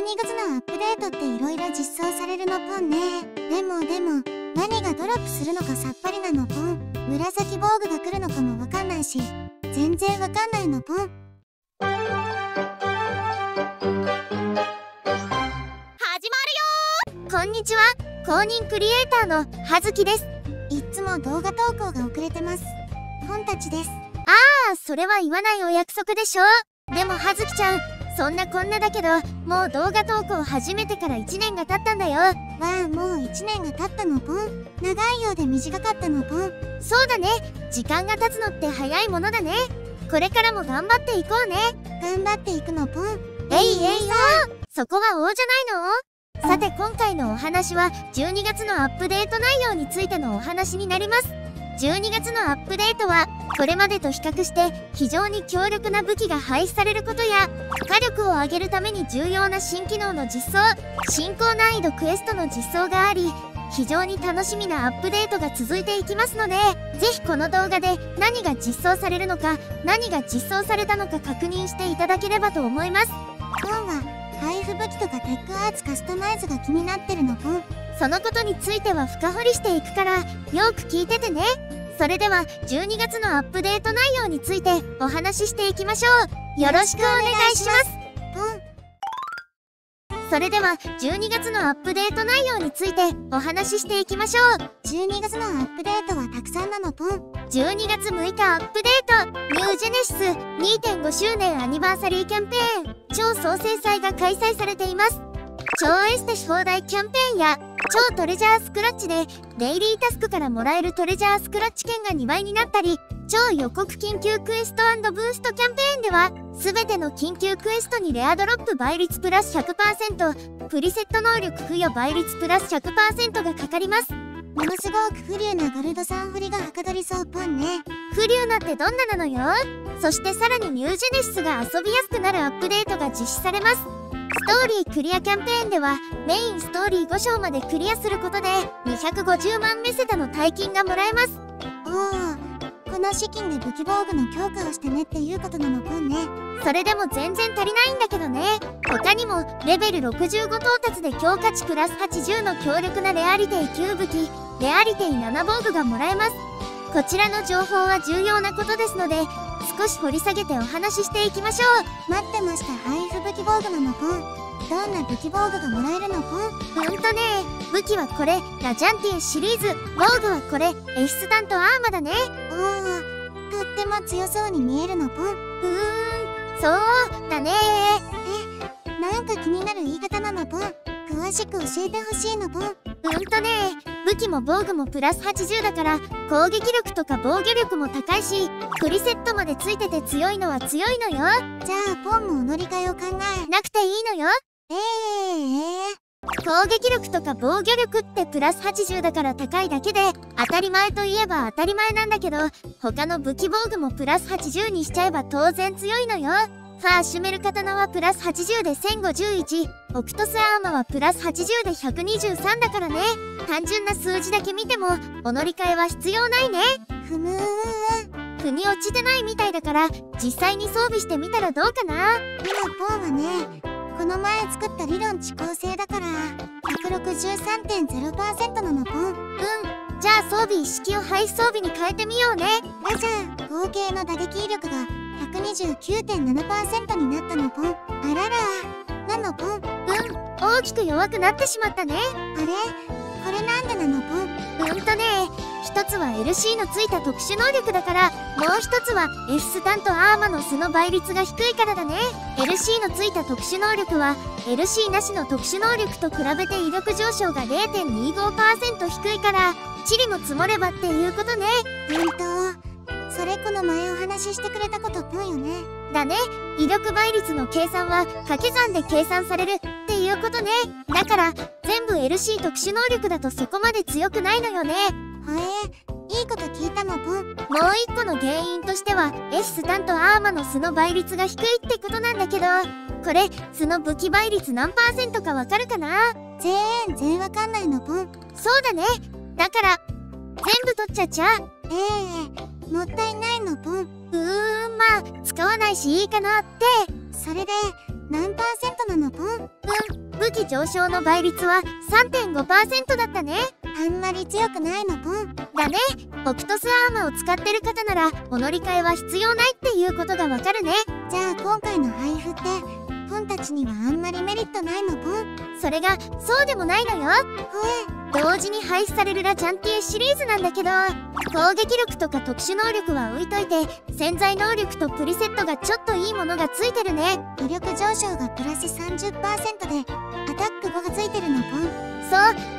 月のアップデートって色々実装されるのぽんね。でも何がドロップするのかさっぱりなのぽん。紫防具が来るのかもわかんないし、全然わかんないのぽん。始まるよー。こんにちは、公認クリエイターのはずきです。いっつも動画投稿が遅れてます。ポンたちです。それは言わないお約束でしょ。でもはずきちゃん、そんなこんなだけど、もう動画投稿始めてから1年が経ったんだよ。もう1年が経ったのぽん。長いようで短かったのぽん。そうだね、時間が経つのって早いものだね。これからも頑張っていこうね。頑張っていくのぽん。そこは王じゃないの。さて今回のお話は12月のアップデート内容についてのお話になります。12月のアップデートはこれまでと比較して非常に強力な武器が廃止されることや火力を上げるために重要な新機能の実装、進行難易度クエストの実装があり、非常に楽しみなアップデートが続いていきますので、ぜひこの動画で何が実装されるのか、何が実装されたのか確認していただければと思います。今は配布武器とかテックアーツカスタマイズが気になってるのぽん。そのことについては深掘りしていくからよく聞いててね。それでは12月のアップデート内容についてお話ししていきましょう。よろしくお願いします。それでは12月のアップデート内容についてお話ししていきましょう。12月のアップデートはたくさんなのぽん。12月6日アップデート、ニュージェネシス 2.5 周年アニバーサリーキャンペーン超創生祭が開催されています。超エステし放題キャンペーンや超トレジャースクラッチでデイリータスクからもらえるトレジャースクラッチ券が2倍になったり、超予告緊急クエスト&ブーストキャンペーンでは全ての緊急クエストにレアドロップ倍率プラス 100%、 プリセット能力付与倍率プラス 100% がかかります。ものすごく不流なゴルド3振りがはかどりそうぽんね。不流なってどんななのよ。そしてさらにニュージェネシスが遊びやすくなるアップデートが実施されます。ストーリークリアキャンペーンではメインストーリー5章までクリアすることで250万メセダの大金がもらえます。この資金で武器防具の強化をしてねっていうことなのぽんね。それでも全然足りないんだけどね。他にもレベル65到達で強化値プラス80の強力なレアリティ9武器、レアリティ7防具がもらえます。こちらの情報は重要なことですので少し掘り下げてお話ししていきましょう。待ってました。配布武器防具なのぽん。どんな武器防具がもらえるのぽん。武器はこれラジャンティエシリーズ、防具はこれエシスタントアーマだね。とっても強そうに見えるのぽん。そうだね。なんか気になる言い方なのぽん。詳しく教えてほしいのぽん。武器も防具もプラス80だから攻撃力とか防御力も高いし、プリセットまでついてて強いのは強いのよ。じゃあポンもお乗り換えを考えなくていいのよ。攻撃力とか防御力ってプラス80だから高いだけで当たり前といえば当たり前なんだけど、他の武器防具もプラス80にしちゃえば当然強いのよ。ファーシュメル刀はプラス80で1051、オクトスアーマはプラス80で123だからね。単純な数字だけ見てもお乗り換えは必要ないね。腑に落ちてないみたいだから実際に装備してみたらどうかな。今ポンはね、この前作った理論遅効性だから 163.0% なのポン。じゃあ装備一式を廃止装備に変えてみようね。じゃあ合計の打撃威力が 129.7% になったのぽん。あらら、なのぽん。大きく弱くなってしまったね。あれ、これなんでなのぽん。一つは LC のついた特殊能力だから、もう一つはエシスタントアーマの素の倍率が低いからだね。LC のついた特殊能力は LC なしの特殊能力と比べて威力上昇が 0.25% 低いからチリも積もればっていうことね。それこの前お話ししてくれたことぽんよね。だね。威力倍率の計算は掛け算で計算されるっていうことね。だから全部 LC 特殊能力だとそこまで強くないのよね。いいこと聞いたのぽん。もう一個の原因としてはエシスタントアーマの素の倍率が低いってことなんだけど、これ素の武器倍率何%かわかるかな。全然わかんないのぽん。そうだね。だから全部取っちゃっちゃ。もったいないのぽん。まあ使わないしいいかなって。それで何パーセントなのポン？武器上昇の倍率は 3.5% だったね。あんまり強くないのポン。だね。オクトスアーマーを使ってる方ならお乗り換えは必要ないっていうことがわかるね。じゃあ今回の配布ってポンたちにはあんまりメリットないのポン？それがそうでもないのよ。同時に配布されるラジャンティエシリーズなんだけど、攻撃力とか特殊能力は置いといて潜在能力とプリセットがちょっといいものがついてるね。威力上昇がプラス 30% でアタック5がついてるのポン。そう、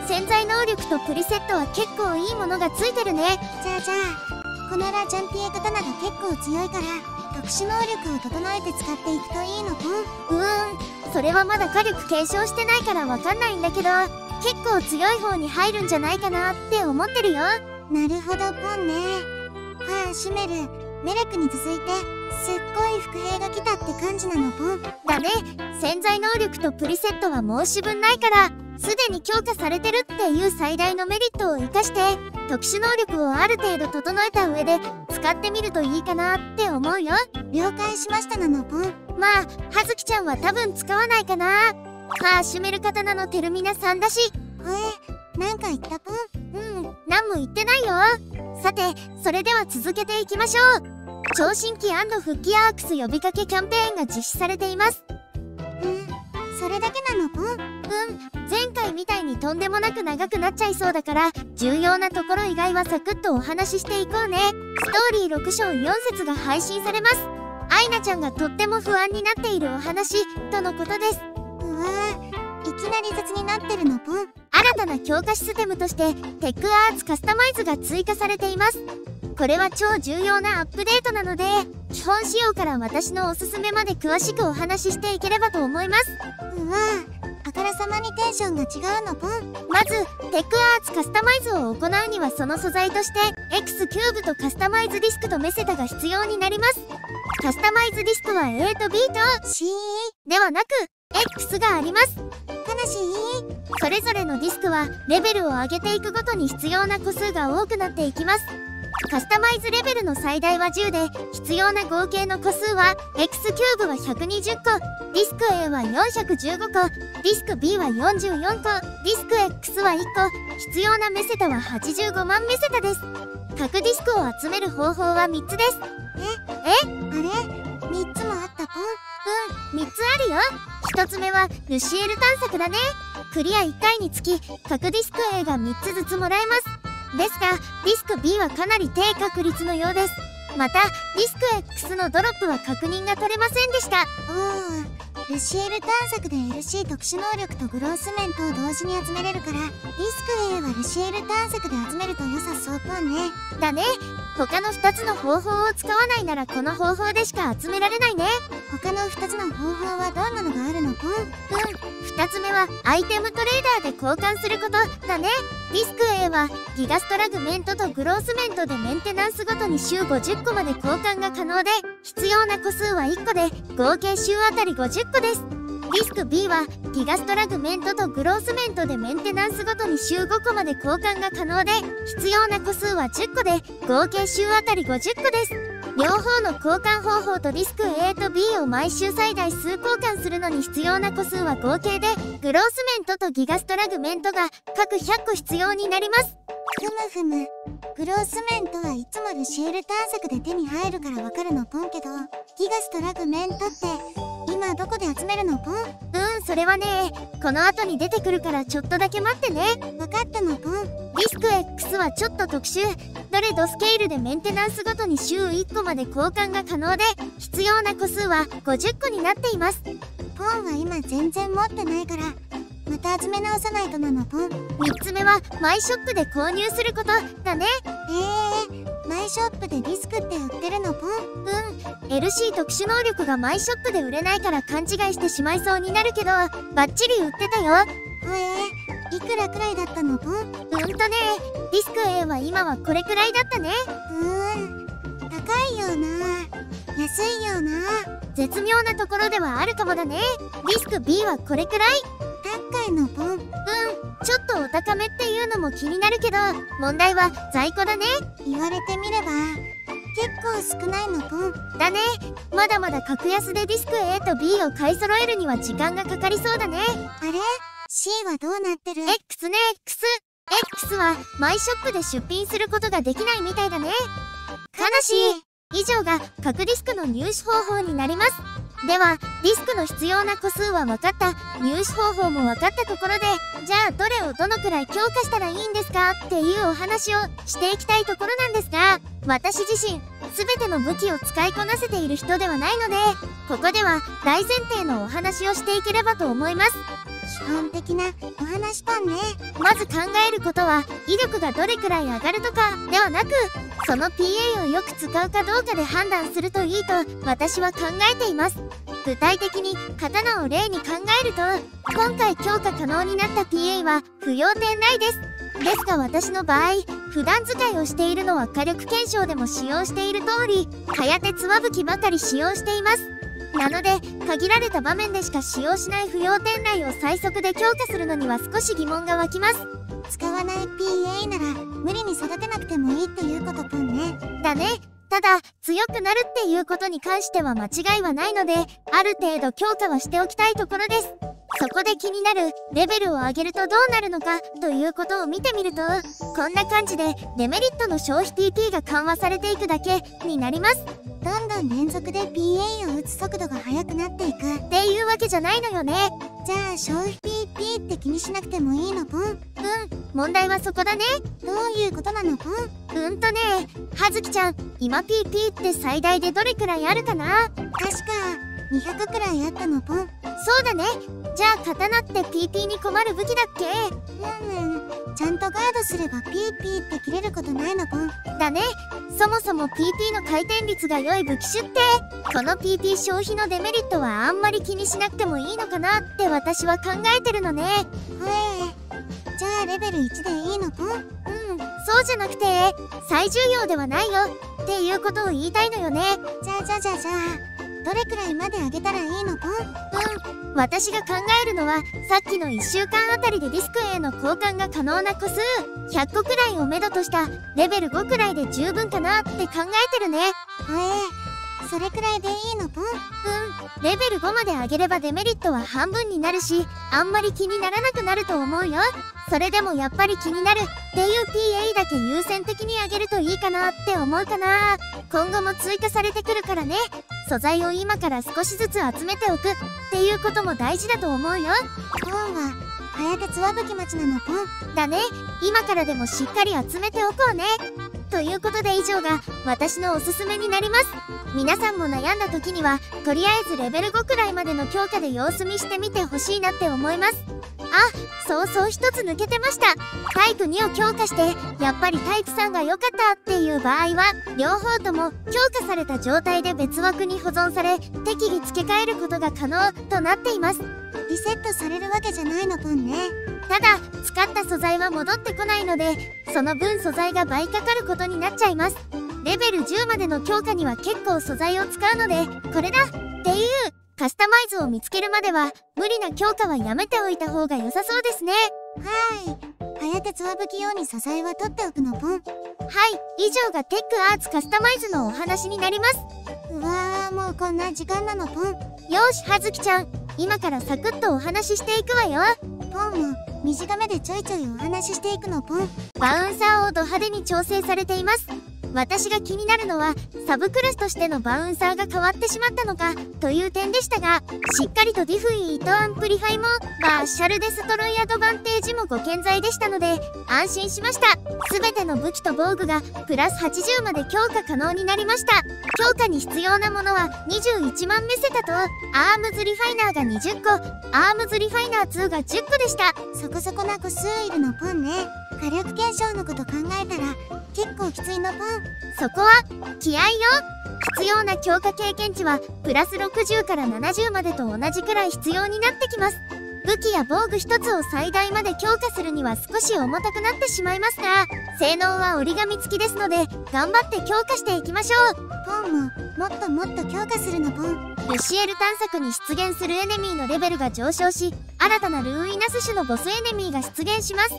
潜在能力とプリセットは結構いいものがついてるね。じゃあこのラジャンティエ刀が結構強いから特殊能力を整えて使っていくといいのポン。それはまだ火力継承してないからわかんないんだけど、結構強い方に入るんじゃないかなって思ってるよ。なるほどポンね。シュメル、メレクに続いてすっごい伏兵が来たって感じなのポン。だね。潜在能力とプリセットは申し分ないからすでに強化されてるっていう最大のメリットを生かして特殊能力をある程度整えた上で使ってみるといいかなって思うよ。了解しましたなのポン。まあ葉月ちゃんは多分使わないかな。シュメル刀のテルミナさんだし。なんか言ったポン？何も言ってないよ。さてそれでは続けていきましょう。超新規&復帰アークス呼びかけキャンペーンが実施されています。それだけなのポン？前回みたいにとんでもなく長くなっちゃいそうだから重要なところ以外はサクッとお話ししていこうね。ストーリー6章4節が配信されます。アイナちゃんがとっても不安になっているお話とのことです。いきなり雑になってるのポン。新たな強化システムとしてテックアーツカスタマイズが追加されています。これは超重要なアップデートなので基本仕様から私のおすすめまで詳しくお話ししていければと思います。あからさまにテンションが違うのポン。まずテックアーツカスタマイズを行うにはその素材として X キューブとカスタマイズディスクとメセタが必要になります。カスタマイズディスクは A と B と C ではなく X があります。悲しい。それぞれのディスクはレベルを上げていくごとに必要な個数が多くなっていきます。カスタマイズレベルの最大は10で必要な合計の個数は X キューブは120個、ディスク A は415個、ディスク B は44個、ディスク X は1個、必要なメセタは85万メセタです。各ディスクを集める方法は3つです。あれ ?3 つもあったポン。3つあるよ。1つ目はルシエル探索だね。クリア1回につき各ディスク A が3つずつもらえます。ですがディスク B はかなり低確率のようです。またディスク X のドロップは確認が取れませんでした。ルシエル探索で LC 特殊能力とグロースメントを同時に集めれるからディスク A はルシエル探索で集めると良さそうポンね。だね。他の2つの方法を使わないならこの方法でしか集められないね。他の2つの方法はどんなのがあるのポン？2つ目はアイテムトレーダーで交換することだね。ディスク A はギガストラグメントとグロースメントでメンテナンスごとに週50個まで交換が可能で必要な個数は1個で合計週あたり50個です。ディスク B はギガストラグメントとグロースメントでメンテナンスごとに週5個まで交換が可能で必要な個数は10個で合計週あたり50個です。両方の交換方法とディスク A と B を毎週最大数交換するのに必要な個数は合計でグロースメントとギガストラグメントが各100個必要になります。グロースメントはいつもルシエル探索で手に入るからわかるのポンけどギガストラグメントって今どこで集めるのポン？それはねこの後に出てくるからちょっとだけ待ってね。わかったのポン。ディスク X はちょっと特殊。どれドスケールでメンテナンスごとに週1個まで交換が可能で必要な個数は50個になっています。ポンは今全然持ってないからまた集め直さないとなのポン。3つ目はマイショップで購入することだね。マイショップでディスクって売ってるのポン？LC 特殊能力がマイショップで売れないから勘違いしてしまいそうになるけどバッチリ売ってたよ。いくらくらいだったのポン？ディスク A は今はこれくらいだったね。高いような安いような絶妙なところではあるかもだね。ディスク B はこれくらい高いのポン？ちょっとお高めっていうのも気になるけど問題は在庫だね。言われてみれば結構少ないのポン。だね。まだまだ格安でディスク A と B を買い揃えるには時間がかかりそうだね。あれ ?C はどうなってる？ X ね、X はマイショップで出品することができないみたいだね。悲しい。以上が各ディスクの入手方法になります。では、ディスクの必要な個数は分かった。入手方法も分かったところで、じゃあどれをどのくらい強化したらいいんですかっていうお話をしていきたいところなんですが、私自身、全ての武器を使いこなせている人ではないので、ここでは大前提のお話をしていければと思います。基本的なお話パンね。まず考えることは、威力がどれくらい上がるとかではなく、その PA をよく使うかどうかで判断するといいと私は考えています。具体的に刀を例に考えると、今回強化可能になった PA は不要点ないです。ですが私の場合、普段使いをしているのは火力検証でも使用している通り、火鉄和武器ばかり使用しています。なので、限られた場面でしか使用しない不要点内を最速で強化するのには少し疑問が湧きます。使わない PA なら無理に育てなくてもいいっていうことぽんね。だね。ただ、強くなるっていうことに関しては間違いはないので、ある程度強化はしておきたいところです。そこで気になる、レベルを上げるとどうなるのかということを見てみると、こんな感じでデメリットの消費 TP が緩和されていくだけになります。どんどん連続で PA を打つ速度が速くなっていくっていうわけじゃないのよね。じゃあ消費 PP って気にしなくてもいいのポン。問題はそこだね。どういうことなのポン？はずきちゃん、今 PP って最大でどれくらいあるかな？確か200くらいあったのポン。そうだね。じゃあ刀って PP に困る武器だっけ？ちゃんとガードすれば PP って切れることないのポン。だね。そもそも PP の回転率が良い武器種って、この PP 消費のデメリットはあんまり気にしなくてもいいのかなって私は考えてるのね。じゃあレベル1でいいのポン？そうじゃなくて、最重要ではないよっていうことを言いたいのよね。じゃあ、どれくらいまで上げたらいいのポン？私が考えるのは、さっきの1週間あたりでディスク A の交換が可能な個数、100個くらいをめどとしたレベル5くらいで十分かなって考えてるね。それくらいでいいのポン？レベル5まで上げればデメリットは半分になるし、あんまり気にならなくなると思うよ。それでもやっぱり気になるっていう PA だけ優先的に上げるといいかなって思うかな。今後も追加されてくるからね。素材を今から少しずつ集めておくっていうことも大事だと思うよ。ポンは早鉄和武器町なのポン。だね。今からでもしっかり集めておこうね。ということで以上が私のおすすめになります。皆さんも悩んだ時にはとりあえずレベル5くらいまでの強化で様子見してみてほしいなって思います。そう一つ抜けてました。タイプ2を強化してやっぱりタイプ3が良かったっていう場合は両方とも強化された状態で別枠に保存され適宜付け替えることが可能となっています。リセットされるわけじゃないのポンね。ただ使った素材は戻ってこないのでその分素材が倍かかることになっちゃいます。レベル10までの強化には結構素材を使うのでこれだっていうカスタマイズを見つけるまでは無理な強化はやめておいた方が良さそうですね。早鉄和武器用に素材は取っておくのポン。以上がテックアーツカスタマイズのお話になります。もうこんな時間なのポン。よしはずきちゃん、今からサクッとお話ししていくわよ。ポンも短めでちょいちょいお話ししていくのポン。バウンサーをド派手に調整されています。私が気になるのはサブクラスとしてのバウンサーが変わってしまったのかという点でしたが、しっかりとディフイートアンプリファイもマーシャルデストロイアドバンテージもご健在でしたので安心しました。全ての武器と防具がプラス80まで強化可能になりました。強化に必要なものは21万メセタとアームズリファイナーが20個、アームズリファイナー2が10個でした。そこそこな個数いるのポンね。火力検証のこと考えたら結構きついのポン。そこは気合よ。必要な強化経験値はプラス60から70までと同じくらい必要になってきます。武器や防具一つを最大まで強化するには少し重たくなってしまいますが、性能は折り紙付きですので頑張って強化していきましょう。ポンももっともっと強化するのポン。ルシエル探索に出現するエネミーのレベルが上昇し、新たなルーイナス種のボスエネミーが出現します。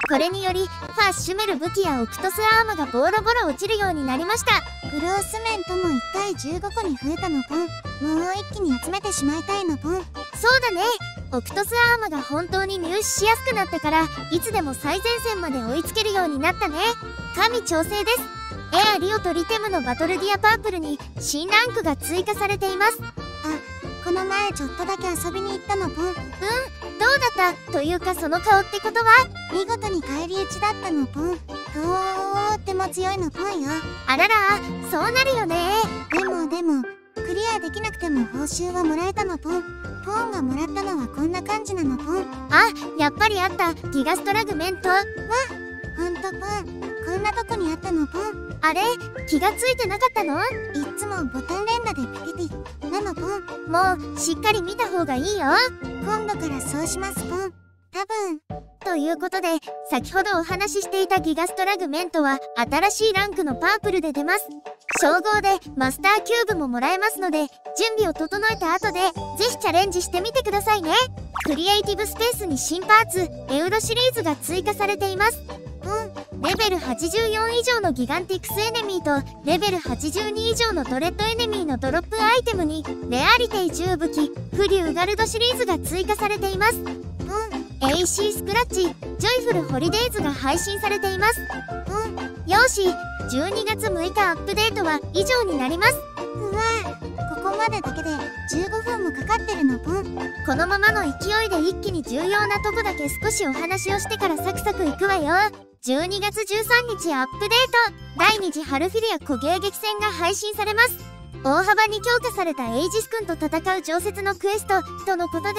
これによりファッシュメル武器やオクトスアームがボロボロ落ちるようになりました。 グロースメントも1回15個に増えたのポン。もう一気に集めてしまいたいのポン。 そうだね。オクトスアームが本当に入手しやすくなったからいつでも最前線まで追いつけるようになったね。神調整です。エアリオとリテムのバトルディアパープルに新ランクが追加されています。 この前ちょっとだけ遊びに行ったのポン。 どうだったというかその顔ってことは見事に返り討ちだったのポン。とっても強いのポンよ。 あらら、そうなるよね。 でもクリアできなくても報酬はもらえたのポン。ポンがもらったのはこんな感じなのポン。 あ、やっぱりあった。ギガストラグメント。わ、 ほんとポン。こんなとこにあったのポン。 あれ、気がついてなかったの？ いっつもボタン連打でピピピなのポン。もうしっかり見た方がいいよ。 今度からそうしますポン。多分。 ということで、先ほどお話ししていたギガストラグメントは新しいランクのパープルで出ます。称号でマスターキューブももらえますので、準備を整えた後でぜひチャレンジしてみてくださいね。クリエイティブスペースに新パーツ、エウロシリーズが追加されています。レベル84以上のギガンティクスエネミーとレベル82以上のドレッドエネミーのドロップアイテムにレアリティ重武器フリューガルドシリーズが追加されています。AC スクラッチ、ジョイフルホリデイズが配信されています。よし、12月6日アップデートは以上になります。 うわぁ、ここまでだけで15分もかかってるのポン。 このままの勢いで一気に重要なとこだけ少しお話をしてからサクサクいくわよ。12月13日アップデート、第2次ハルフィリア古迎撃戦が配信されます。大幅に強化されたエイジス君と戦う常設のクエストとのことです。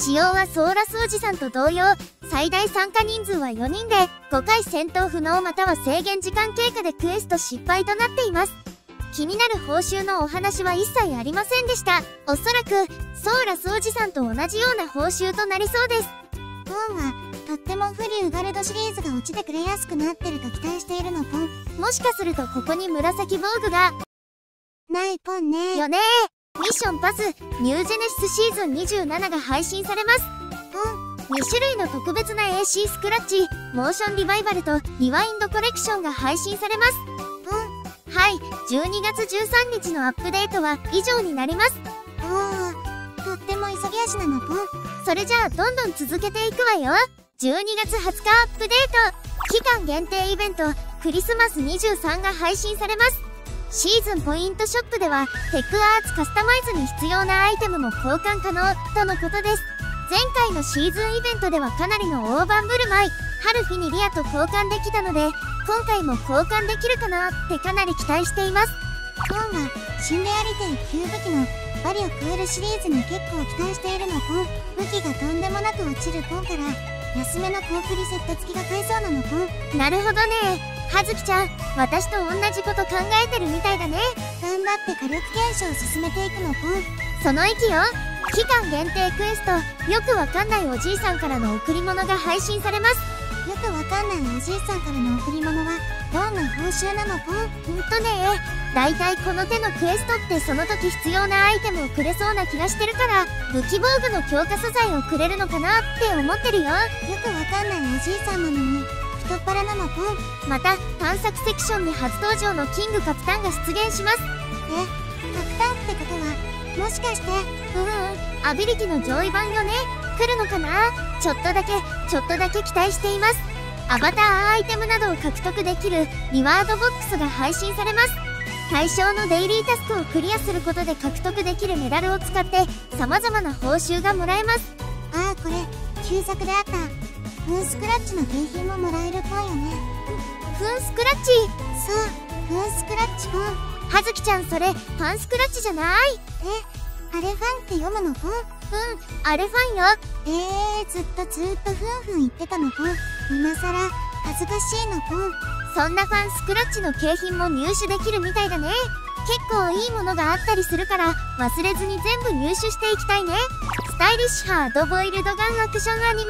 仕様はソーラスおじさんと同様、最大参加人数は4人で5回戦闘不能または制限時間経過でクエスト失敗となっています。気になる報酬のお話は一切ありませんでした。おそらくソーラスおじさんと同じような報酬となりそうです。 ポンはとってもフリューガルドシリーズが落ちてくれやすくなってると期待しているのポン。 もしかするとここに紫防具がないポンねよね。ミッションパスニュージェネシスシーズン27が配信されます。2種類の特別な AC スクラッチ、モーションリバイバルとリワインドコレクションが配信されます。はい、12月13日のアップデートは以上になります。 とっても急ぎ足なのポン。 それじゃあどんどん続けていくわよ。12月20日アップデート、期間限定イベントクリスマス23が配信されます。シーズンポイントショップではテックアーツカスタマイズに必要なアイテムも交換可能とのことです。前回のシーズンイベントではかなりの大盤振る舞い、ハルフィにリアと交換できたので今回も交換できるかなってかなり期待しています。 ポンは新レアリティ9武器のバリオクエルシリーズに結構期待しているのポン。武器がとんでもなく落ちるポンから安めの高プリセット付きが買えそうなのポン。 なるほどね。はずきちゃん、私と同じこと考えてるみたいだね。 頑張って火力検証を進めていくのポン。 その意気よ。期間限定クエスト、よくわかんないおじいさんからの贈り物が配信されます。 よくわかんないおじいさんからの贈り物はどんな報酬なのポン。 だいたいこの手のクエストってその時必要なアイテムをくれそうな気がしてるから、武器防具の強化素材をくれるのかなって思ってるよ。よくわかんないおじいさんなのに太っ腹なのポン。 また探索セクションに初登場のキングカピタンが出現します。 カピタンってことはもしかしてアビリティの上位版よね。来るのかな。ちょっとだけ期待しています。アバターアイテムなどを獲得できるリワードボックスが配信されます。対象のデイリータスクをクリアすることで獲得できるメダルを使って様々な報酬がもらえます。 これ旧作であったフンスクラッチの景品ももらえるポンよね。 フンスクラッチ。 そう、フンスクラッチポン。 はずきちゃん、それファンスクラッチじゃない？ あれファンって読むのポン。 あれファンよ。 ずっとふんふん言ってたのポン。今さら恥ずかしいのポン。 そんなファンスクラッチの景品も入手できるみたいだね。結構いいものがあったりするから忘れずに全部入手していきたいね。スタイリッシュハードボイルドガンアクションアニメ。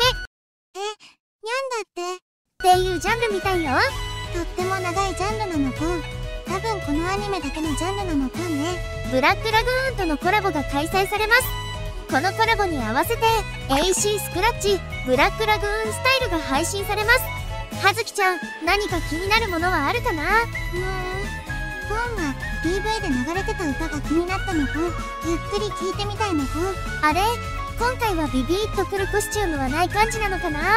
にゃんだっていうジャンルみたいよ。 とっても長いジャンルなのポン。多分このアニメだけのジャンルなのポンね。 ブラックラグーンとのコラボが開催されます。このコラボに合わせて AC スクラッチ、 ブラックラグーンスタイルが配信されます。はずきちゃん、何か気になるものはあるかな？ ポンは PV で流れてた歌が気になったのポン。ゆっくり聴いてみたいのポン。 あれ？今回はビビッとくるコスチュームはない感じなのかな？はい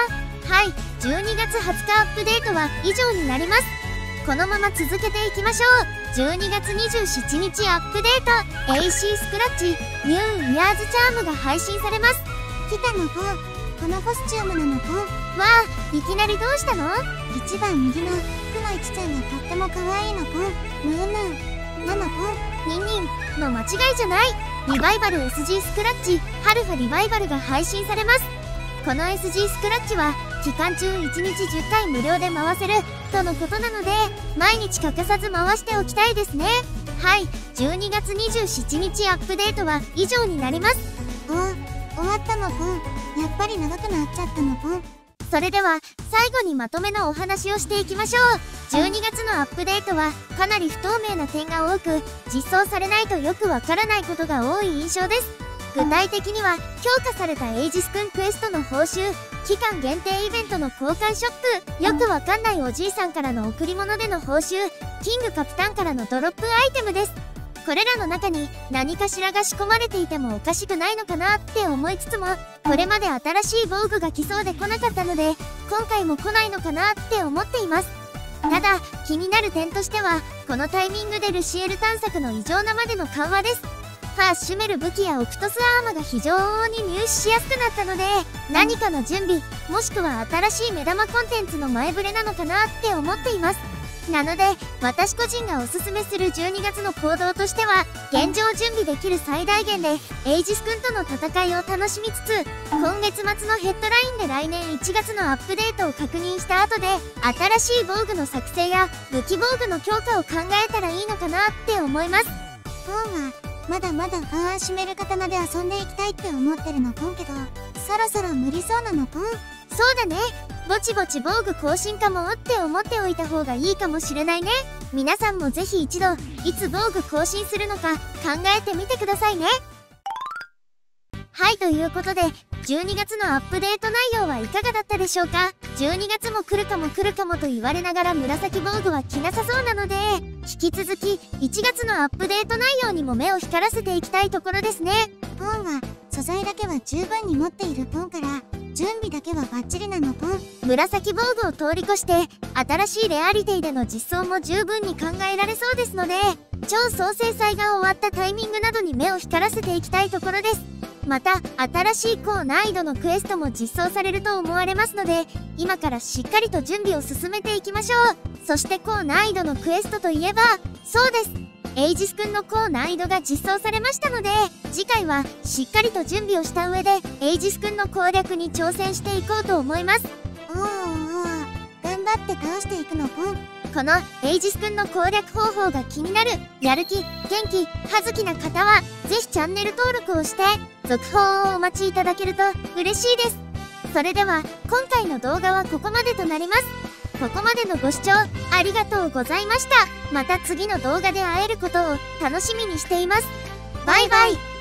、12月20日アップデートは以上になります。このまま続けていきましょう。12月27日アップデート AC スクラッチニューイヤーズチャームが配信されます。 来たのポン。このコスチュームなのポン。 わあ、いきなりどうしたの？ 一番右の福の一ちゃんがとっても可愛いのポン。ムームーなのポン。 ニンニンの間違いじゃない。リバイバル SG スクラッチハルファリバイバルが配信されます。この SG スクラッチは期間中1日10回無料で回せるとのことなので、毎日欠かさず回しておきたいですね。はい、12月27日アップデートは以上になります。 終わったのポン。やっぱり長くなっちゃったのポン。 それでは最後にまとめのお話をしていきましょう。12月のアップデートはかなり不透明な点が多く、実装されないとよくわからないことが多い印象です。具体的には強化されたエイジスくんクエストの報酬、期間限定イベントの交換ショップ、よくわかんないおじいさんからの贈り物での報酬、キングカプタンからのドロップアイテムです。これらの中に何かしらが仕込まれていてもおかしくないのかなって思いつつも、これまで新しい防具が来そうで来なかったので、今回も来ないのかなって思っています。ただ気になる点としては、このタイミングでルシエル探索の異常なまでの緩和です。ファーシュメル武器やオクトスアーマが非常に入手しやすくなったので、何かの準備もしくは新しい目玉コンテンツの前触れなのかなって思っています。なので私個人がおすすめする12月の行動としては、現状準備できる最大限でエイジスくんとの戦いを楽しみつつ、今月末のヘッドラインで来年1月のアップデートを確認した後で、新しい防具の作成や武器防具の強化を考えたらいいのかなって思います。 ポンはまだまだファンアシュメル刀で遊んでいきたいって思ってるのポンけど、そろそろ無理そうなのポン。 そうだね、ぼちぼち防具更新かもって思っておいた方がいいかもしれないね。皆さんもぜひ一度いつ防具更新するのか考えてみてくださいね。はい、ということで12月のアップデート内容はいかがだったでしょうか。12月も来るかも来るかもと言われながら紫防具は着なさそうなので、引き続き1月のアップデート内容にも目を光らせていきたいところですね。 ポンは素材だけは十分に持っているポンから、準備だけはバッチリなのポン。 紫防具を通り越して新しいレアリティでの実装も十分に考えられそうですので、超総制裁が終わったタイミングなどに目を光らせていきたいところです。また新しい高難易度のクエストも実装されると思われますので、今からしっかりと準備を進めていきましょう。そして高難易度のクエストといえば、そうです、エイジスくんの高難易度が実装されましたので、次回はしっかりと準備をした上でエイジスくんの攻略に挑戦していこうと思います。 頑張って倒していくのポン。 このエイジスくんの攻略方法が気になる、やる気、元気、はずきな方はぜひチャンネル登録をして続報をお待ちいただけると嬉しいです。それでは今回の動画はここまでとなります。ここまでのご視聴ありがとうございました。また次の動画で会えることを楽しみにしています。バイバイ。